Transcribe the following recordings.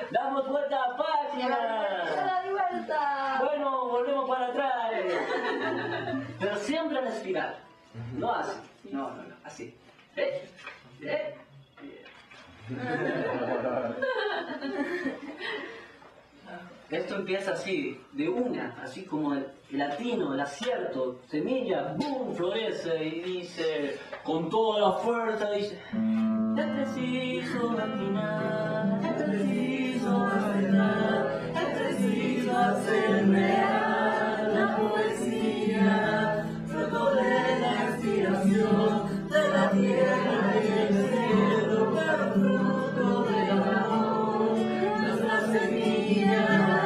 Damos vuelta a página. ¡Dale vuelta! Bueno, volvemos para atrás. Pero siempre en espiral. No así. No, así. Esto empieza así, de una, así como el atino, el acierto, semilla, boom, florece y dice, con toda la fuerza, dice, es preciso atinar, es preciso acertar, es preciso hacer real la poesía, fruto de la inspiración de la tierra y el cielo, pero fruto del amor, nuestra semilla.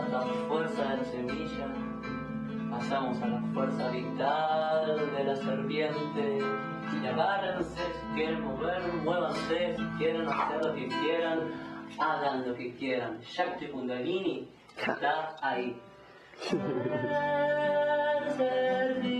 la fuerza de la semilla, pasamos a la fuerza vital de la serpiente. Y agárrense, si quieren mover, muévanse, si quieren hacer lo que quieran, hagan lo que quieran. Shakti Kundalini está ahí.